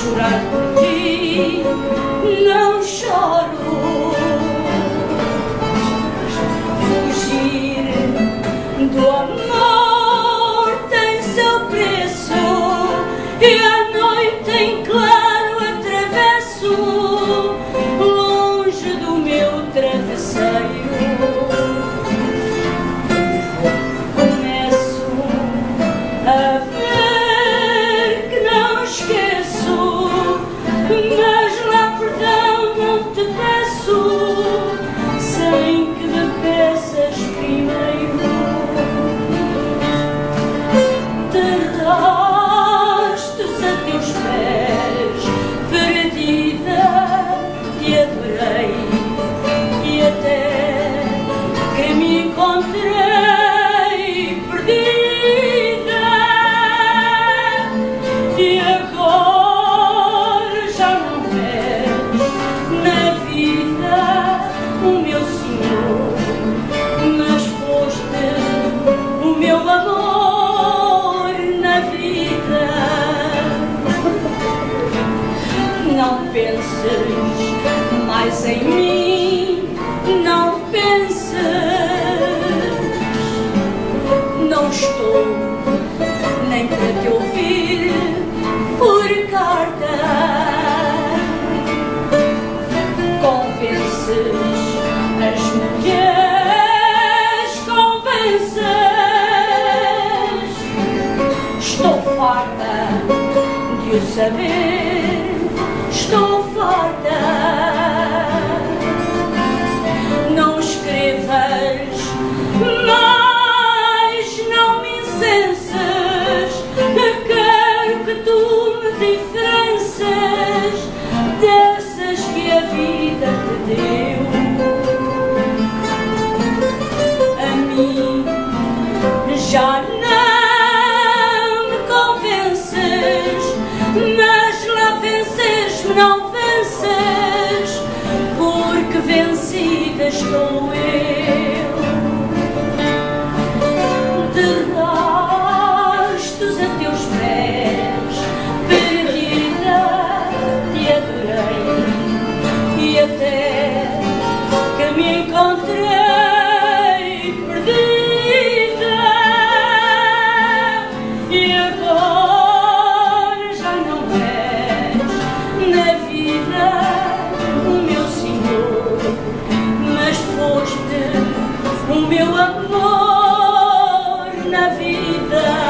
chorar por ti, não choro. Fugir do amor tem seu preço, e a noite em claro atravesso, longe do meu travesseiro. Começo a ver que não esqueço, mas lá perdão não te peço, sem que me peças primeiro. Te rastos a teus pés, perdida, te adorei, e até que me encontrei perdida, e agora já não és na vida o meu Senhor, mas foste o meu amor na vida. Não penses mais em mim, não penses, não estou nem para te ouvir por carta. Convences as mulheres, convences. Estou farta de o saber, estou farta. Não escrevas mais, não me incenses, quero que tu me diferences dessas que a vida te deu. A mim já não me convences, mas lá vences-me, não vences, porque vencida estou eu. De rastos a teus pés, perdida, te adorei, e até que me encontrei perdida, e agora já não és na vida o meu Senhor, mas foste o meu amor na vida.